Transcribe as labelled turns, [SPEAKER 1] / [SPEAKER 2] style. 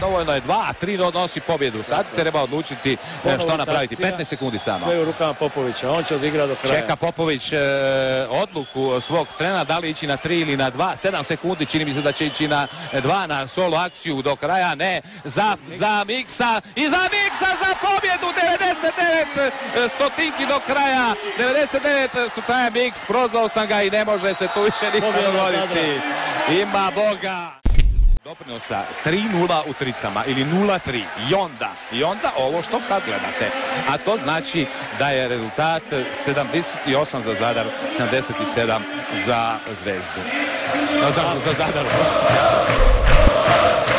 [SPEAKER 1] dovoljno je 2, a 3 donosi pobjedu. Sad treba odlučiti što napraviti. 15 sekundi samo.
[SPEAKER 2] Sve u rukama Popovića, on će odigrati do kraja.
[SPEAKER 1] Čeka Popović odluku svog trena, da li ići na 3 ili na 2. 7 sekundi, čini mi se da će ići na 2, na solo akciju do kraja. Ne, za Miksa i za Miksa za pobjedu. 99 stotinki do kraja. 99 stotaja Miks, prozvao sam ga i ne može se tu više ništa dogoditi. Ima Boga. Doprinosa 3-0 u tricama ili 0-3 i onda ovo što sad gledate, a to znači da je rezultat 78 za Zadar, 77 za Zvezdu. Za Zadar.